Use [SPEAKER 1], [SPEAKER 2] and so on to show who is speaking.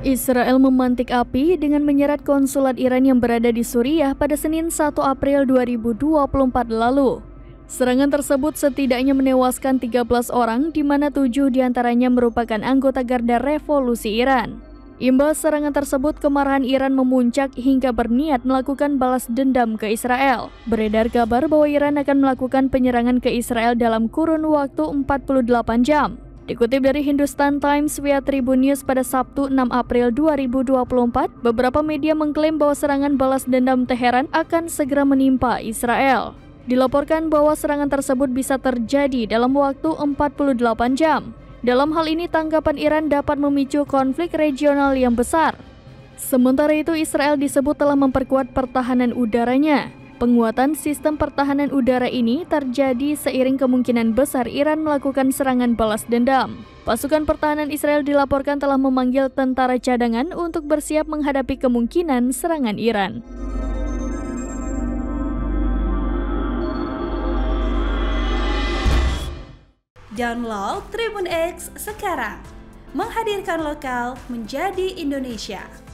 [SPEAKER 1] Israel memantik api dengan menyeret konsulat Iran yang berada di Suriah pada Senin 1 April 2024 lalu. Serangan tersebut setidaknya menewaskan 13 orang, di mana 7 diantaranya merupakan anggota Garda Revolusi Iran. Imbas serangan tersebut, kemarahan Iran memuncak hingga berniat melakukan balas dendam ke Israel. Beredar kabar bahwa Iran akan melakukan penyerangan ke Israel dalam kurun waktu 48 jam. Dikutip dari Hindustan Times via Tribun News pada Sabtu 6 April 2024, beberapa media mengklaim bahwa serangan balas dendam Teheran akan segera menimpa Israel. Dilaporkan bahwa serangan tersebut bisa terjadi dalam waktu 48 jam. Dalam hal ini, tanggapan Iran dapat memicu konflik regional yang besar. Sementara itu, Israel disebut telah memperkuat pertahanan udaranya. Penguatan sistem pertahanan udara ini terjadi seiring kemungkinan besar Iran melakukan serangan balas dendam. Pasukan pertahanan Israel dilaporkan telah memanggil tentara cadangan untuk bersiap menghadapi kemungkinan serangan Iran.
[SPEAKER 2] Download Tribun X sekarang, menghadirkan lokal menjadi Indonesia.